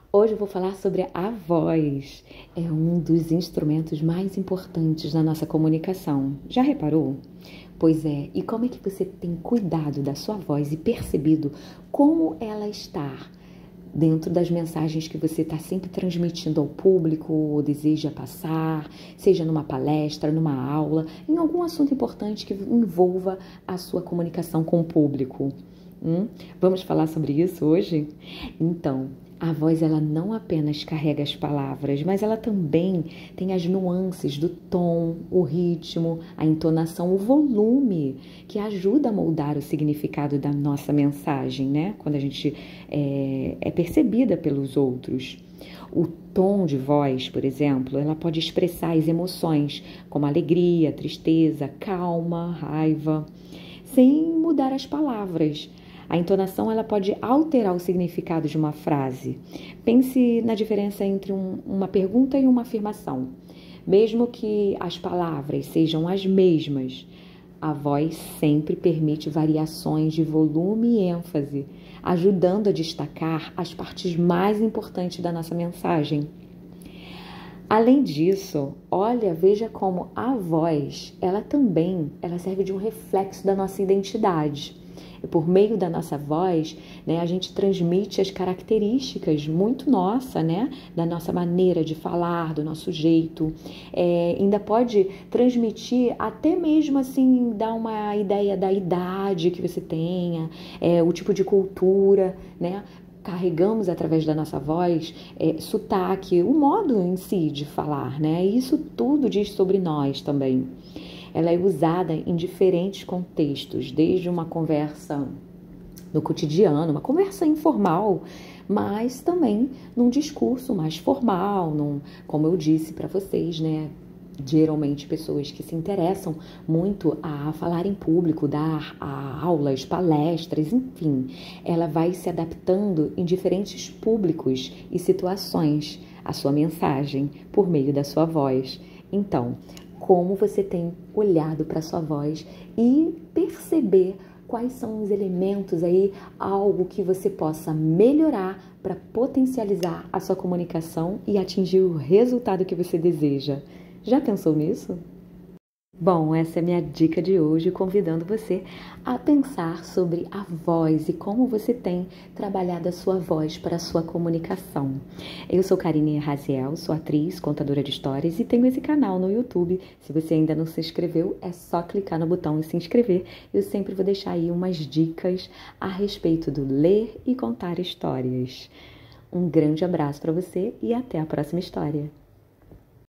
Hoje eu vou falar sobre a voz. É um dos instrumentos mais importantes da nossa comunicação. Já reparou? Pois é, e como é que você tem cuidado da sua voz e percebido como ela está dentro das mensagens que você está sempre transmitindo ao público ou deseja passar, seja numa palestra, numa aula, em algum assunto importante que envolva a sua comunicação com o público? Vamos falar sobre isso hoje? Então, a voz ela não apenas carrega as palavras, mas ela também tem as nuances do tom, o ritmo, a entonação, o volume, que ajuda a moldar o significado da nossa mensagem, né? Quando a gente é percebida pelos outros. O tom de voz, por exemplo, ela pode expressar as emoções, como alegria, tristeza, calma, raiva, sem mudar as palavras. A entonação ela pode alterar o significado de uma frase. Pense na diferença entre uma pergunta e uma afirmação. Mesmo que as palavras sejam as mesmas, a voz sempre permite variações de volume e ênfase, ajudando a destacar as partes mais importantes da nossa mensagem. Além disso, veja como a voz, ela serve de um reflexo da nossa identidade. E por meio da nossa voz, né, a gente transmite as características muito nossa, né, da nossa maneira de falar, do nosso jeito. Ainda pode transmitir, até mesmo assim, dar uma ideia da idade que você tenha, o tipo de cultura, né? Carregamos através da nossa voz sotaque, o modo em si de falar, né? E isso tudo diz sobre nós também. Ela é usada em diferentes contextos, desde uma conversa no cotidiano, uma conversa informal, mas também num discurso mais formal, como eu disse para vocês, né? Geralmente pessoas que se interessam muito a falar em público, dar aulas, palestras, enfim. Ela vai se adaptando em diferentes públicos e situações, a sua mensagem, por meio da sua voz. Então, como você tem olhado para a sua voz e perceber quais são os elementos aí, algo que você possa melhorar para potencializar a sua comunicação e atingir o resultado que você deseja. Já pensou nisso? Bom, essa é a minha dica de hoje, convidando você a pensar sobre a voz e como você tem trabalhado a sua voz para a sua comunicação. Eu sou Karine Raziel, sou atriz, contadora de histórias e tenho esse canal no YouTube. Se você ainda não se inscreveu, é só clicar no botão e se inscrever. Eu sempre vou deixar aí umas dicas a respeito do ler e contar histórias. Um grande abraço para você e até a próxima história.